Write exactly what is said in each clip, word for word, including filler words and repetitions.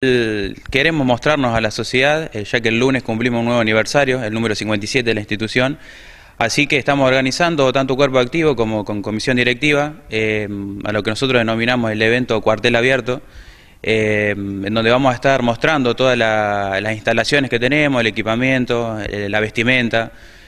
Queremos mostrarnos a la sociedad, eh, ya que el lunes cumplimos un nuevo aniversario, el número cincuenta y siete de la institución, así que estamos organizando tanto cuerpo activo como con comisión directiva, eh, a lo que nosotros denominamos el evento Cuartel Abierto, eh, en donde vamos a estar mostrando todas la, las instalaciones que tenemos, el equipamiento, eh, la vestimenta,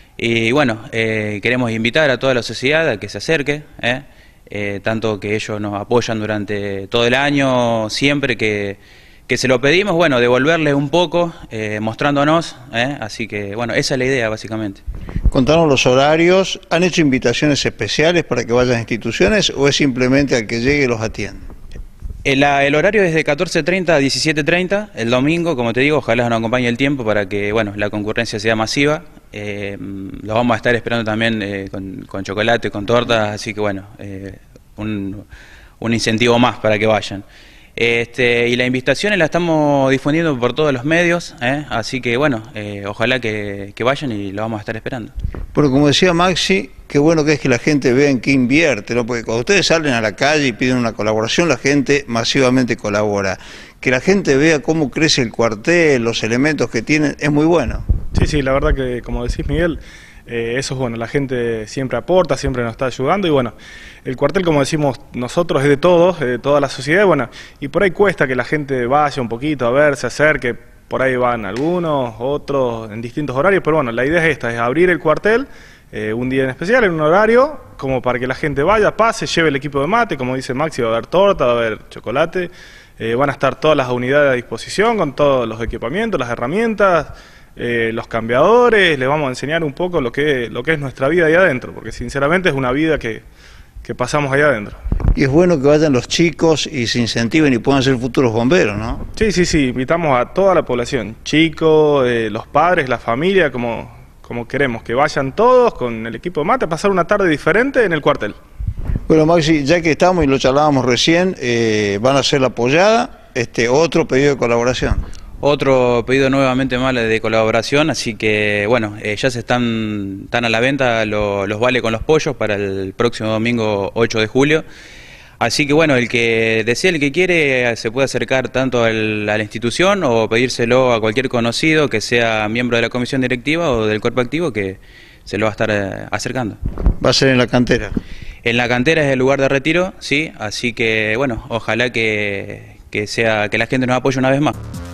y bueno, eh, queremos invitar a toda la sociedad a que se acerque, eh, eh, tanto que ellos nos apoyan durante todo el año, siempre que... que se lo pedimos, bueno, devolverles un poco, eh, mostrándonos, ¿eh? Así que, bueno, esa es la idea, básicamente. Contanos los horarios, ¿han hecho invitaciones especiales para que vayan a instituciones o es simplemente al que llegue y los atienda? El, el horario es de catorce treinta a diecisiete treinta, el domingo, como te digo, ojalá nos acompañe el tiempo para que, bueno, la concurrencia sea masiva. Eh, los vamos a estar esperando también eh, con, con chocolate, con tortas, así que, bueno, eh, un, un incentivo más para que vayan. Este, y las invitaciones las estamos difundiendo por todos los medios, ¿eh? Así que bueno, eh, ojalá que, que vayan y lo vamos a estar esperando. Pero como decía Maxi, qué bueno que es que la gente vea en qué invierte, ¿no? Porque cuando ustedes salen a la calle y piden una colaboración, la gente masivamente colabora. Que la gente vea cómo crece el cuartel, los elementos que tienen, es muy bueno. Sí, sí, la verdad que como decís, Miguel, Eh, eso es bueno, la gente siempre aporta, siempre nos está ayudando y bueno, el cuartel, como decimos nosotros, es de todos, de toda la sociedad, bueno, y por ahí cuesta que la gente vaya un poquito a ver, se acerque, por ahí van algunos, otros en distintos horarios, pero bueno, la idea es esta, es abrir el cuartel eh, un día en especial, en un horario, como para que la gente vaya, pase, lleve el equipo de mate, como dice Maxi, va a haber torta, va a haber chocolate, eh, van a estar todas las unidades a disposición con todos los equipamientos, las herramientas, Eh, los cambiadores, les vamos a enseñar un poco lo que, lo que es nuestra vida ahí adentro, porque sinceramente es una vida que, que pasamos ahí adentro. Y es bueno que vayan los chicos y se incentiven y puedan ser futuros bomberos, ¿no? Sí, sí, sí, invitamos a toda la población, chicos, eh, los padres, la familia, como, como queremos, que vayan todos con el equipo de mate a pasar una tarde diferente en el cuartel. Bueno, Maxi, ya que estamos y lo charlábamos recién, eh, van a hacer la apoyada, este, otro pedido de colaboración. Otro pedido nuevamente más de colaboración, así que bueno, eh, ya se están, están a la venta lo, los vales con los pollos para el próximo domingo ocho de julio. Así que bueno, el que desee, el que quiere, se puede acercar tanto al, a la institución o pedírselo a cualquier conocido que sea miembro de la comisión directiva o del cuerpo activo que se lo va a estar eh, acercando. ¿Va a ser en la cantera? En la cantera es el lugar de retiro, sí, así que bueno, ojalá que, que, sea, que la gente nos apoye una vez más.